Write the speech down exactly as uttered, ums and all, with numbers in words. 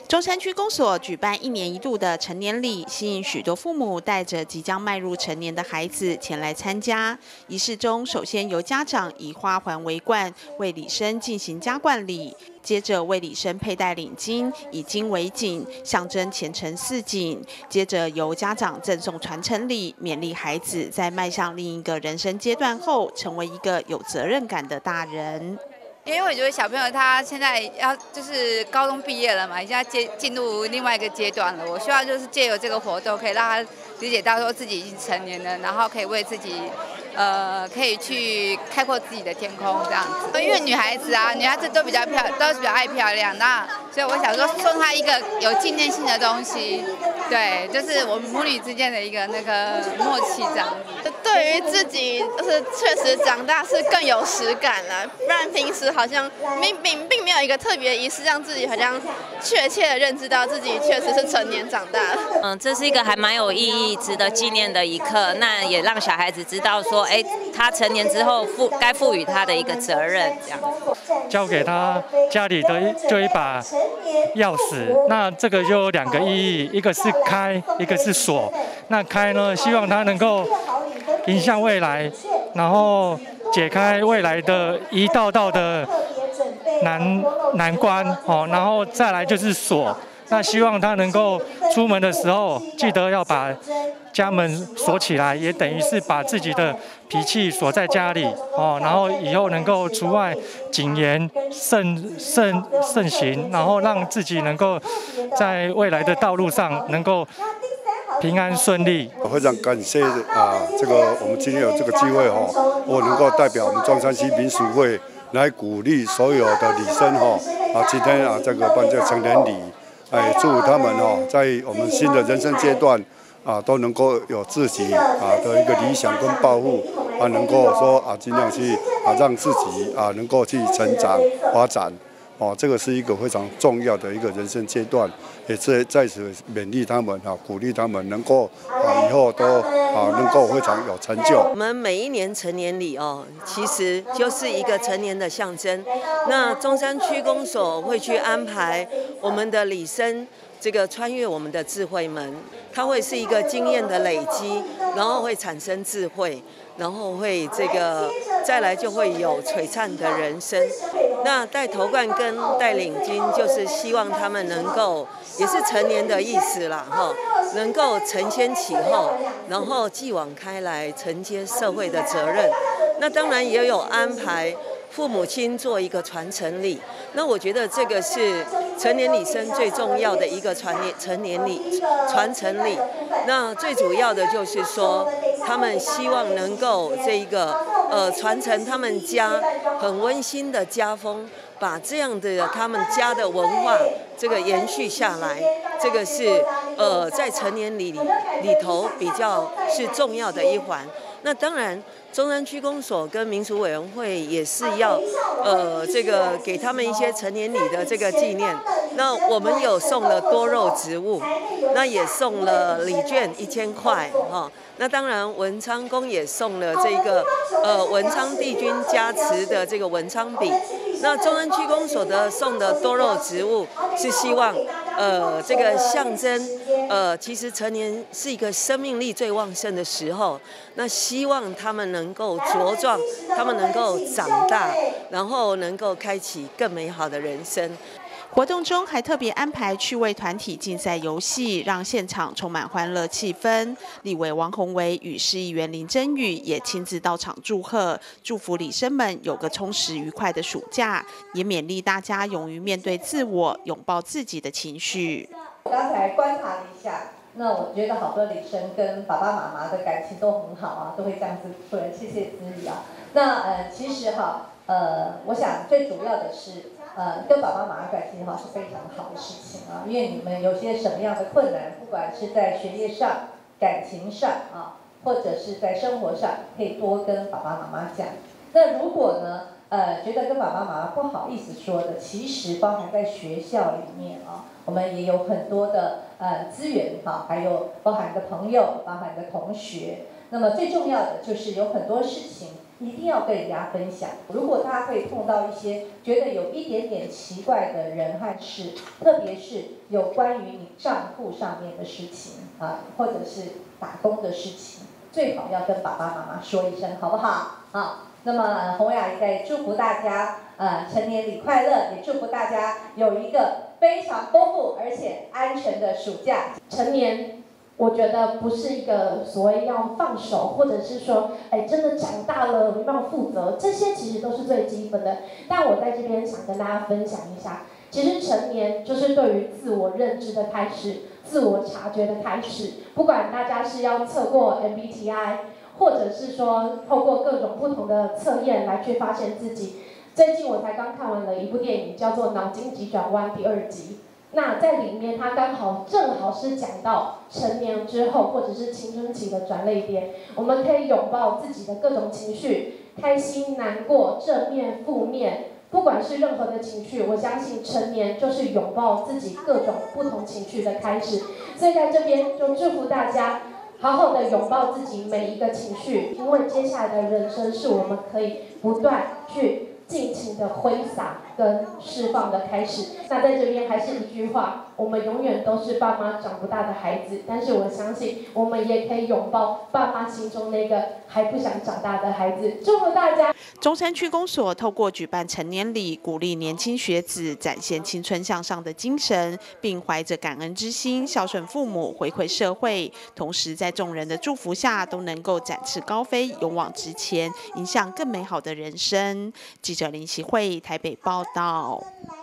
中山区公所举办一年一度的成年礼，吸引许多父母带着即将迈入成年的孩子前来参加。仪式中，首先由家长以花环为冠，为礼生进行加冠礼，接着为礼生佩戴领巾，以巾为锦，象征前程似锦。接着由家长赠送传承礼，勉励孩子在迈向另一个人生阶段后，成为一个有责任感的大人。 因为我觉得小朋友他现在要就是高中毕业了嘛，已经要接进入另外一个阶段了。我希望就是借由这个活动，可以让他理解到说自己已经成年了，然后可以为自己，呃，可以去开阔自己的天空这样子。因为女孩子啊，女孩子都比较漂，都是比较爱漂亮，那所以我想说送她一个有纪念性的东西，对，就是我们母女之间的一个那个默契这样子。 对于自己就是确实长大是更有实感了，不然平时。 好像并并并没有一个特别仪式，让自己好像确切的认知到自己确实是成年长大了。 嗯，这是一个还蛮有意义、值得纪念的一刻。那也让小孩子知道说，哎，他成年之后赋该赋予他的一个责任，这样。 交给他家里的就一把钥匙，那这个就有两个意义，一个是开，一个是锁。那开呢，希望他能够迎向未来，然后。 解开未来的一道道的难难关哦，然后再来就是锁。那希望他能够出门的时候，记得要把家门锁起来，也等于是把自己的脾气锁在家里哦。然后以后能够除外谨言慎慎慎行，然后让自己能够在未来的道路上能够。 平安顺利， 非常感谢啊！这个我们今天有这个机会哈，我能够代表我们中山区民俗会来鼓励所有的礼生哈啊，今天啊这个办这个成年礼，哎，祝他们哦，在我们新的人生阶段啊，都能够有自己啊的一个理想跟抱负啊，能够说啊尽量去啊让自己啊能够去成长发展。 哦，这个是一个非常重要的一个人生阶段，也是在此勉励他们啊，鼓励他们能够啊以后都啊能够非常有成就。 我们每一年成年礼哦，其实就是一个成年的象征。那中山区公所会去安排我们的礼生。 这个穿越我们的智慧门，它会是一个经验的累积，然后会产生智慧，然后会这个再来就会有璀璨的人生。那戴头冠跟戴领巾，就是希望他们能够，也是成年的意思啦，哈，能够承先启后，然后继往开来，承接社会的责任。那当然也有安排。 父母亲做一个传承礼，那我觉得这个是成年礼生最重要的一个传年成年礼传承礼。那最主要的就是说，他们希望能够这一个呃传承他们家很温馨的家风，把这样的他们家的文化这个延续下来，这个是呃在成年礼里头比较是重要的一环。那当然。 中山区公所跟民俗委员会也是要，呃，这个给他们一些成年礼的这个纪念。那我们有送了多肉植物，那也送了礼券一千块哈。那当然文昌宫也送了这个呃文昌帝君加持的这个文昌笔。那中山区公所的送的多肉植物是希望，呃，这个象征，呃，其实成年是一个生命力最旺盛的时候。那希望他们能够茁壮，他们能够长大，然后能够开启更美好的人生。 活动中还特别安排趣味团体竞赛游戏，让现场充满欢乐气氛。立委王宏维与市议员林真宇也亲自到场祝贺，祝福礼生们有个充实愉快的暑假，也勉励大家勇于面对自我，拥抱自己的情绪。 我刚才观察了一下，那我觉得好多礼生跟爸爸妈妈的感情都很好啊，都会这样子说谢谢之语啊。那呃，其实哈，呃，我想最主要的是。 呃，跟爸爸妈妈感情好是非常好的事情啊，因为你们有些什么样的困难，不管是在学业上、感情上啊，或者是在生活上，可以多跟爸爸妈妈讲。那如果呢，呃，觉得跟爸爸妈妈不好意思说的，其实包含在学校里面啊，我们也有很多的呃资源哈，还有包含的朋友，包含的同学。那么最重要的就是有很多事情。 一定要跟人家分享。如果他会碰到一些觉得有一点点奇怪的人和事，特别是有关于你账户上面的事情啊，或者是打工的事情，最好要跟爸爸妈妈说一声，好不好？好。那么洪雅在祝福大家，呃，成年礼快乐，也祝福大家有一个非常丰富而且安全的暑假。 成年，我觉得不是一个所谓要放手，或者是说，哎，真的长大了没办法负责，这些其实都是最基本的。但我在这边想跟大家分享一下，其实成年就是对于自我认知的开始，自我察觉的开始。不管大家是要测过 M B T I。或者是说，透过各种不同的测验来去发现自己。最近我才刚看完了一部电影，叫做《脑筋急转弯》第二集。那在里面，它刚好正好是讲到成年之后，或者是青春期的转捩点，我们可以拥抱自己的各种情绪，开心、难过、正面、负面，不管是任何的情绪，我相信成年就是拥抱自己各种不同情绪的开始。所以在这边就祝福大家。好好的拥抱自己每一个情绪，因为接下来的人生是我们可以不断去尽情的挥洒跟释放的开始。那在这边还是一句话，我们永远都是爸妈长不大的孩子，但是我相信我们也可以拥抱爸妈心中那个还不想长大的孩子。祝福大家！ 中山区公所透过举办成年礼，鼓励年轻学子展现青春向上的精神，并怀着感恩之心孝顺父母，回馈社会。同时在众人的祝福下，都能够展翅高飞，勇往直前，迎向更美好的人生。记者林习慧台北报道。